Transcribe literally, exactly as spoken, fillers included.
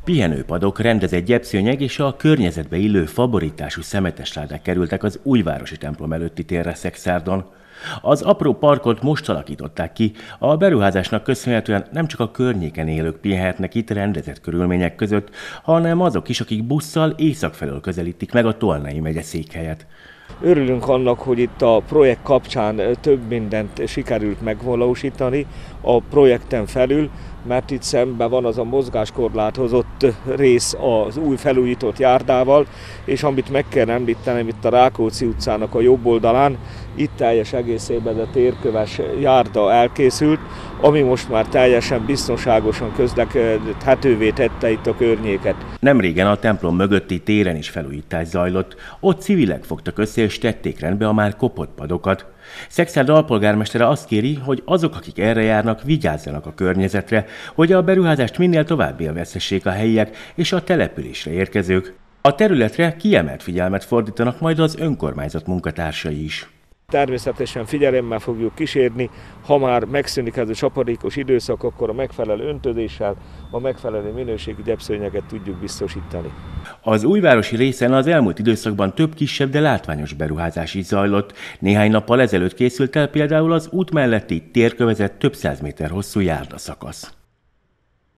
Pihenőpadok, rendezett gyepszőnyeg és a környezetbe illő faborítású szemetesládák kerültek az újvárosi templom előtti térre Szekszárdon. Az apró parkot most alakították ki, a beruházásnak köszönhetően nem csak a környéken élők pihenhetnek itt rendezett körülmények között, hanem azok is, akik busszal észak felől közelítik meg a Tolnai megye székhelyet. Örülünk annak, hogy itt a projekt kapcsán több mindent sikerült megvalósítani a projekten felül, mert itt szemben van az a mozgáskorlátozott rész az új felújított járdával, és amit meg kell említenem, itt a Rákóczi utcának a jobb oldalán, itt teljes egészében a térköves járda elkészült, ami most már teljesen biztonságosan közlekedhetővé tette itt a környéket. Nemrégen a templom mögötti téren is felújítás zajlott, ott civilek fogtak össze és tették rendbe a már kopott padokat. Szekszárd alpolgármestere azt kéri, hogy azok, akik erre járnak, vigyázzanak a környezetre, hogy a beruházást minél tovább élvezhessék a helyiek és a településre érkezők. A területre kiemelt figyelmet fordítanak majd az önkormányzat munkatársai is. Természetesen figyelemmel fogjuk kísérni, ha már megszűnik ez a csapadékos időszak, akkor a megfelelő öntözéssel, a megfelelő minőségű gyepszőnyeget tudjuk biztosítani. Az újvárosi részen az elmúlt időszakban több kisebb, de látványos beruházás is zajlott. Néhány nappal ezelőtt készült el például az út melletti térkövezett több száz méter hosszú járdaszakasz.